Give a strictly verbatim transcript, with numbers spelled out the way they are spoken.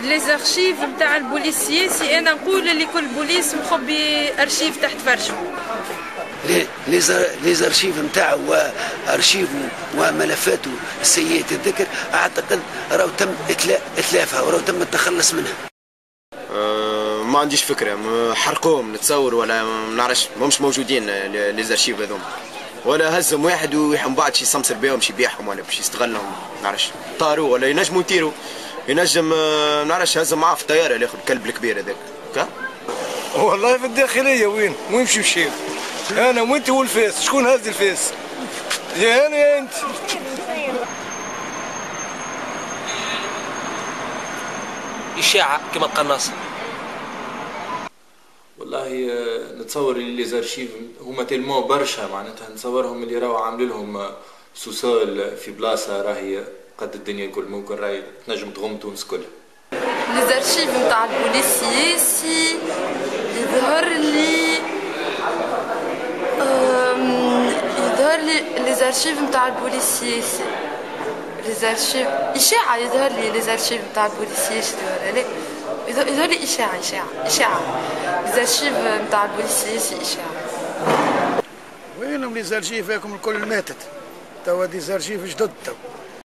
لي زارشيف نتاع البوليسيي، سي انا نقول اللي كل بوليس مخبي ارشيف تحت فرشه. لي لي زارشيف نتاعو وارشيفه وملفاته سيئة الذكر اعتقد راهو تم اتلافها وراهو تم التخلص منها. أه ما عنديش فكره، حرقوهم نتصور ولا ما نعرفش، ماهمش موجودين لي زارشيف هذوما، ولا هزهم واحد ومن بعد شي يسمسر بهم شي يبيعهم ولا باش يستغلهم، ما نعرفش طاروا ولا ينجموا يطيروا، ينجم ما نعرفش هزهم معاه في الطياره اللي ياخذ الكلب الكبير هذاك. كا والله في الداخليه. وين وين مشي مشي انا وانت والفاس، شكون هز الفاس؟ يا انا يا انت. اشاعه كما القناص. والله نتصور اللي لي زارشيف هما تلمو برشا، معناتها نتصورهم اللي راهو عامل لهم سوسول في بلاصه راهي قد الدنيا الكل، ممكن راهي تنجم تغم تونس كلها. لي زارشيف نتاع البوليسيي سي يظهر لي يظهر لي لي زارشيف نتاع البوليسيي سي لي زارشيف اشاعه، يظهر لي لي زارشيف نتاع البوليسيي يظهر لي يظهر لي اشاعه اشاعه اشاعه لي زارشيف نتاع البوليسيي سي اشاعه. وينهم لي زارشيف هاكم الكل ماتت، توا دي زارشيف جدد تو.